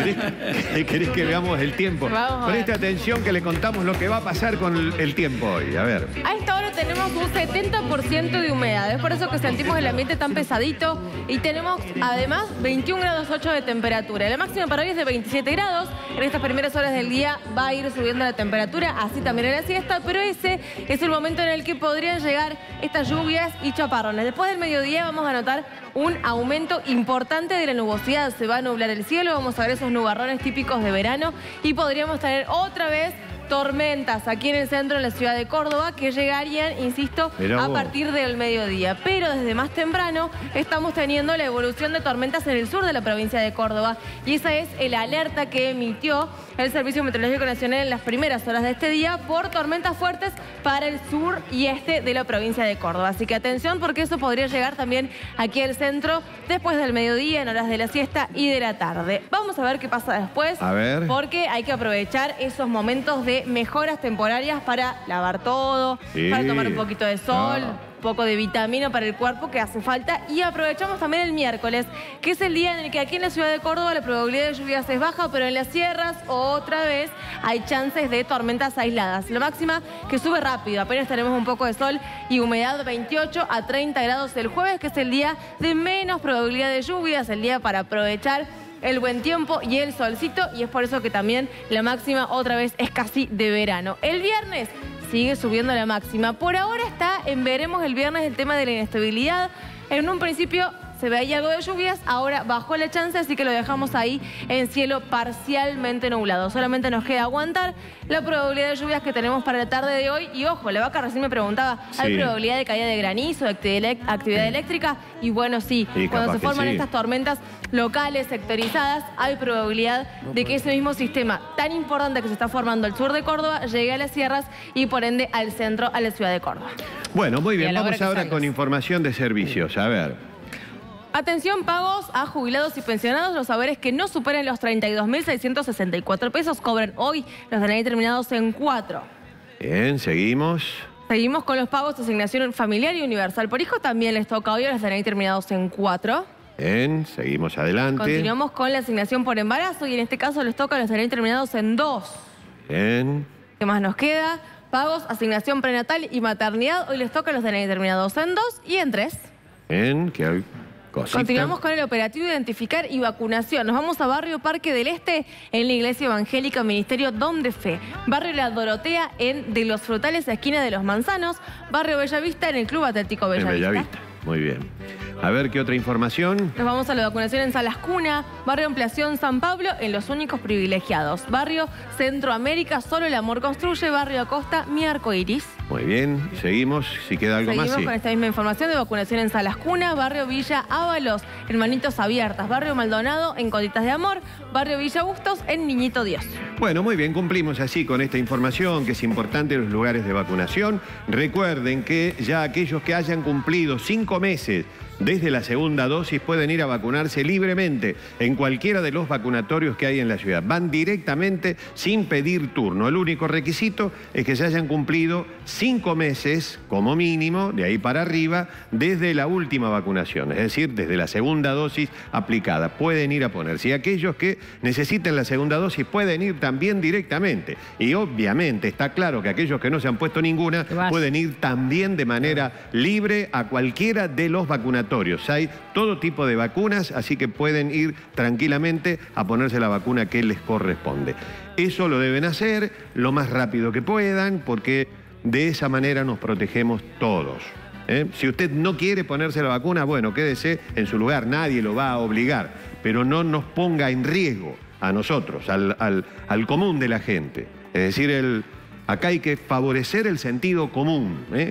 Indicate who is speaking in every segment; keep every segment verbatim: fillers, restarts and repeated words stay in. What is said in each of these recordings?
Speaker 1: ¿Querés, querés que veamos el tiempo? Preste atención que le contamos lo que va a pasar con el, el tiempo hoy. A ver.
Speaker 2: A esta hora tenemos un setenta por ciento de humedad. Es por eso que sentimos el ambiente tan pesadito. Y tenemos, además, veintiún grados ocho de temperatura. La máxima para hoy es de veintisiete grados. En estas primeras horas del día va a ir subiendo la temperatura, así también en la siesta. Pero ese es el momento en el que podrían llegar estas lluvias y chaparrones. Después del mediodía vamos a notar un aumento importante de la nubosidad. Se va a nublar el cielo, vamos a ver esos nubarrones típicos de verano y podríamos tener otra vez tormentas aquí en el centro de la ciudad de Córdoba que llegarían, insisto, a partir del mediodía. Pero desde más temprano estamos teniendo la evolución de tormentas en el sur de la provincia de Córdoba y esa es el alerta que emitió el Servicio Meteorológico Nacional en las primeras horas de este día por tormentas fuertes para el sur y este de la provincia de Córdoba. Así que atención porque eso podría llegar también aquí al centro después del mediodía, en horas de la siesta y de la tarde. Vamos a ver qué pasa después.
Speaker 1: A ver.
Speaker 2: Porque hay que aprovechar esos momentos de mejoras temporarias para lavar todo, sí, para tomar un poquito de sol, no. un poco de vitamina para el cuerpo que hace falta. Y aprovechamos también el miércoles, que es el día en el que aquí en la ciudad de Córdoba la probabilidad de lluvias es baja, pero en las sierras otra vez hay chances de tormentas aisladas. La máxima que sube rápido, apenas tenemos un poco de sol y humedad, veintiocho a treinta grados el jueves, que es el día de menos probabilidad de lluvias, el día para aprovechar el buen tiempo y el solcito, y es por eso que también la máxima otra vez es casi de verano. El viernes sigue subiendo la máxima. Por ahora está en veremos el viernes el tema de la inestabilidad. En un principio se veía algo de lluvias, ahora bajó la chance, así que lo dejamos ahí en cielo parcialmente nublado. Solamente nos queda aguantar la probabilidad de lluvias que tenemos para la tarde de hoy. Y ojo, la vaca recién me preguntaba, ¿hay sí. probabilidad de caída de granizo, de actividad, actividad sí. eléctrica? Y bueno, sí, sí cuando se forman sí. estas tormentas locales, sectorizadas, hay probabilidad de que ese mismo sistema tan importante que se está formando al sur de Córdoba llegue a las sierras y por ende al centro, a la ciudad de Córdoba.
Speaker 1: Bueno, muy bien, vamos ahora con información de servicios. A ver.
Speaker 2: Atención, pagos a jubilados y pensionados. Los haberes que no superen los treinta y dos mil seiscientos sesenta y cuatro pesos cobran hoy. Los de ahí terminados en cuatro.
Speaker 1: Bien, seguimos.
Speaker 2: Seguimos con los pagos de asignación familiar y universal por hijo. También les toca hoy, los de ahí terminados en cuatro.
Speaker 1: Bien, seguimos adelante.
Speaker 2: Continuamos con la asignación por embarazo y en este caso les toca los de ahí terminados en dos.
Speaker 1: Bien.
Speaker 2: ¿Qué más nos queda? Pagos, asignación prenatal y maternidad. Hoy les toca los de ahí terminados en dos y en tres.
Speaker 1: Bien, ¿qué hay? Cosita.
Speaker 2: Continuamos con el operativo Identificar y Vacunación. Nos vamos a Barrio Parque del Este, en la Iglesia Evangélica Ministerio Don de Fe. Barrio La Dorotea, en De los Frutales, esquina de Los Manzanos. Barrio Bellavista, en el Club Atlético Bellavista.
Speaker 1: En Bellavista, muy bien. A ver, ¿qué otra información?
Speaker 2: Nos vamos a la vacunación en Salas Cuna, Barrio Ampliación San Pablo, en Los Únicos Privilegiados. Barrio Centroamérica, Solo el Amor Construye. Barrio Acosta, Mi Arco Iris.
Speaker 1: Muy bien, seguimos, si queda algo
Speaker 2: Seguimos
Speaker 1: más.
Speaker 2: Seguimos con
Speaker 1: sí.
Speaker 2: esta misma información de vacunación en Salas Cuna, Barrio Villa Ábalos, en Manitos Abiertas. Barrio Maldonado, en Coditas de Amor. Barrio Villa Bustos, en Niñito Dios.
Speaker 1: Bueno, muy bien, cumplimos así con esta información que es importante en los lugares de vacunación. Recuerden que ya aquellos que hayan cumplido cinco meses desde la segunda dosis pueden ir a vacunarse libremente en cualquiera de los vacunatorios que hay en la ciudad. Van directamente sin pedir turno. El único requisito es que se hayan cumplido cinco meses como mínimo, de ahí para arriba, desde la última vacunación, es decir, desde la segunda dosis aplicada. Pueden ir a ponerse. Y aquellos que necesiten la segunda dosis pueden ir también directamente. Y obviamente está claro que aquellos que no se han puesto ninguna pueden ir también de manera libre a cualquiera de los vacunatorios. Hay todo tipo de vacunas, así que pueden ir tranquilamente a ponerse la vacuna que les corresponde. Eso lo deben hacer lo más rápido que puedan, porque de esa manera nos protegemos todos. ¿Eh? Si usted no quiere ponerse la vacuna, bueno, quédese en su lugar, nadie lo va a obligar, pero no nos ponga en riesgo a nosotros, al, al, al común de la gente. Es decir, el, acá hay que favorecer el sentido común, ¿eh?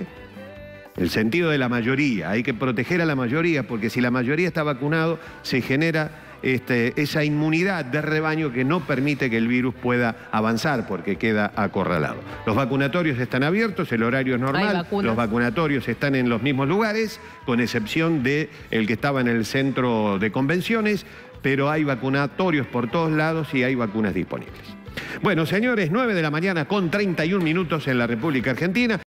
Speaker 1: El sentido de la mayoría, hay que proteger a la mayoría, porque si la mayoría está vacunado, se genera este, esa inmunidad de rebaño que no permite que el virus pueda avanzar, porque queda acorralado. Los vacunatorios están abiertos, el horario es normal, los vacunatorios están en los mismos lugares, con excepción del que estaba en el centro de convenciones, pero hay vacunatorios por todos lados y hay vacunas disponibles. Bueno, señores, nueve de la mañana con treinta y un minutos en la República Argentina.